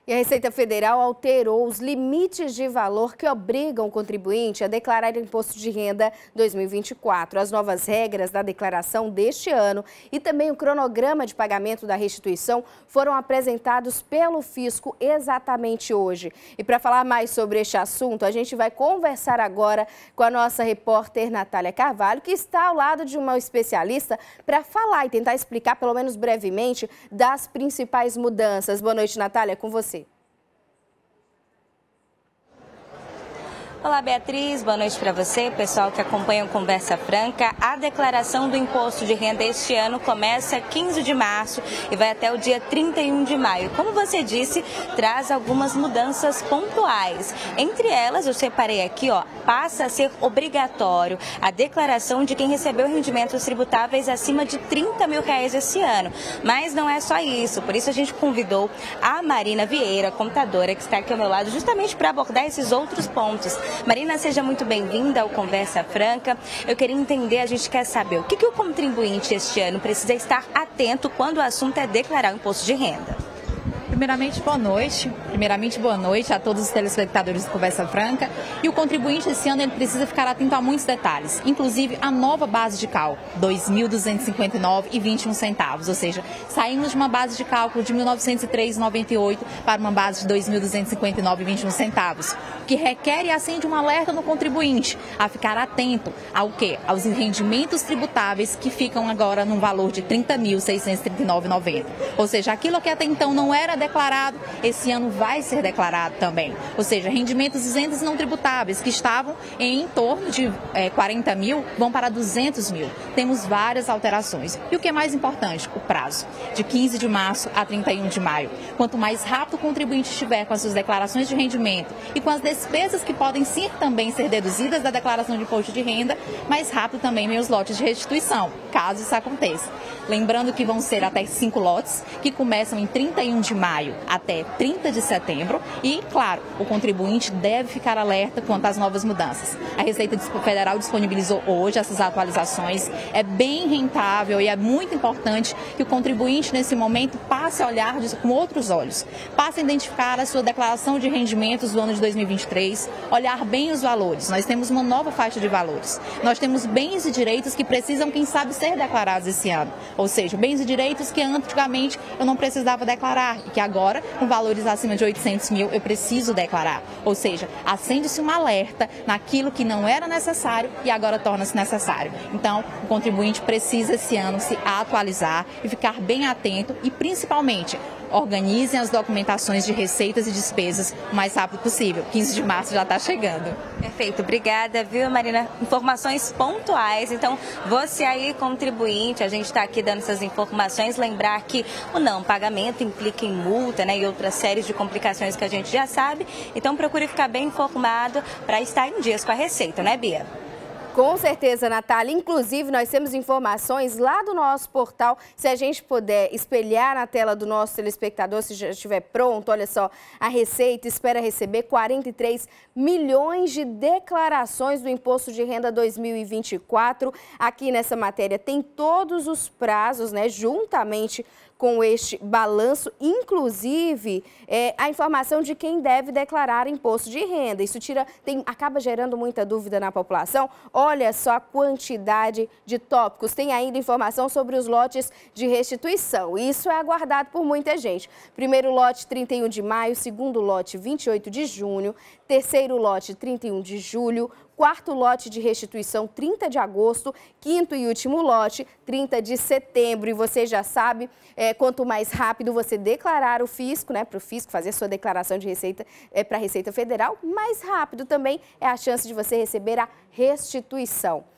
E a Receita Federal alterou os limites de valor que obrigam o contribuinte a declarar o Imposto de Renda 2024. As novas regras da declaração deste ano e também o cronograma de pagamento da restituição foram apresentados pelo Fisco exatamente hoje. E para falar mais sobre este assunto, a gente vai conversar agora com a nossa repórter Natália Carvalho, que está ao lado de uma especialista para falar e tentar explicar, pelo menos brevemente, das principais mudanças. Boa noite, Natália, com você. Olá, Beatriz. Boa noite para você, pessoal que acompanha o Conversa Franca. A declaração do Imposto de Renda este ano começa 15 de março e vai até o dia 31 de maio. Como você disse, traz algumas mudanças pontuais. Entre elas, eu separei aqui, passa a ser obrigatório a declaração de quem recebeu rendimentos tributáveis acima de R$30 mil esse ano. Mas não é só isso, por isso a gente convidou a Marina Vieira, contadora, que está aqui ao meu lado, justamente para abordar esses outros pontos. Marina, seja muito bem-vinda ao Conversa Franca. Eu queria entender, a gente quer saber o que o contribuinte este ano precisa estar atento quando o assunto é declarar o imposto de renda. Primeiramente, boa noite a todos os telespectadores do Conversa Franca. E o contribuinte esse ano ele precisa ficar atento a muitos detalhes, inclusive a nova base de cálculo, R$ 2.259,21, ou seja, saímos de uma base de cálculo de R$ 1.903,98 para uma base de R$ 2.259,21, o que requer e acende um alerta no contribuinte a ficar atento ao quê? Aos rendimentos tributáveis que ficam agora no valor de R$ 30.639,90, ou seja, aquilo que até então não era declarado, esse ano vai ser declarado também. Ou seja, rendimentos isentos e não tributáveis que estavam em torno de 40 mil vão para 200 mil. Temos várias alterações. E o que é mais importante? O prazo, de 15 de março a 31 de maio. Quanto mais rápido o contribuinte estiver com as suas declarações de rendimento e com as despesas que podem também ser deduzidas da declaração de imposto de renda, mais rápido também vem os lotes de restituição, caso isso aconteça. Lembrando que vão ser até 5 lotes, que começam em 31 de maio até 30 de setembro e, claro, o contribuinte deve ficar alerta quanto às novas mudanças. A Receita Federal disponibilizou hoje essas atualizações. É bem rentável e é muito importante que o contribuinte, nesse momento, passe a olhar com outros olhos. Passe a identificar a sua declaração de rendimentos do ano de 2023, olhar bem os valores. Nós temos uma nova faixa de valores. Nós temos bens e direitos que precisam, quem sabe, ser declarados esse ano. Ou seja, bens e direitos que antigamente eu não precisava declarar e que agora, com valores acima de 800 mil, eu preciso declarar. Ou seja, acende-se um alerta naquilo que não era necessário e agora torna-se necessário. Então, o contribuinte precisa esse ano se atualizar e ficar bem atento e, principalmente, organizem as documentações de receitas e despesas o mais rápido possível. 15 de março já está chegando. Perfeito, obrigada, viu, Marina? Informações pontuais. Então, você aí, contribuinte, a gente está aqui dando essas informações. Lembrar que o não pagamento implica em multa, e outras séries de complicações que a gente já sabe. Então, procure ficar bem informado para estar em dias com a Receita, né, Bia? Com certeza, Natália. Inclusive, nós temos informações lá do nosso portal. Se a gente puder espelhar na tela do nosso telespectador, se já estiver pronto, olha só, a Receita espera receber 43 milhões de declarações do Imposto de Renda 2024. Aqui nessa matéria tem todos os prazos, juntamente com este balanço, inclusive a informação de quem deve declarar imposto de renda. Isso acaba gerando muita dúvida na população. Olha só a quantidade de tópicos. Tem ainda informação sobre os lotes de restituição. Isso é aguardado por muita gente. Primeiro lote, 31 de maio. Segundo lote, 28 de junho. Terceiro lote, 31 de julho. Quarto lote de restituição, 30 de agosto. Quinto e último lote, 30 de setembro. E você já sabe, quanto mais rápido você declarar o fisco, para o fisco fazer sua declaração de receita para a Receita Federal, mais rápido também é a chance de você receber a restituição.